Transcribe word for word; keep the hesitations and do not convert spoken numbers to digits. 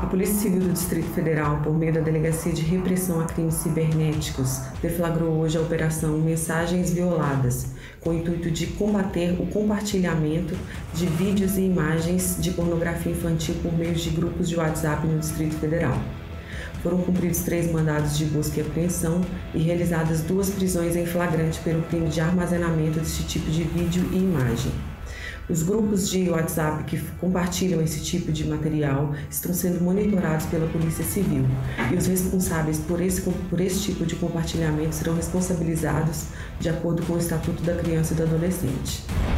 Polícia Civil do Distrito Federal, por meio da Delegacia de Repressão a Crimes Cibernéticos, deflagrou hoje a operação Mensagens Violadas, com o intuito de combater o compartilhamento de vídeos e imagens de pornografia infantil por meio de grupos de WhatsApp no Distrito Federal. Foram cumpridos três mandados de busca e apreensão e realizadas duas prisões em flagrante pelo crime de armazenamento desse tipo de vídeo e imagem. Os grupos de WhatsApp que compartilham esse tipo de material estão sendo monitorados pela Polícia Civil e os responsáveis por esse, por esse tipo de compartilhamento serão responsabilizados de acordo com o Estatuto da Criança e do Adolescente.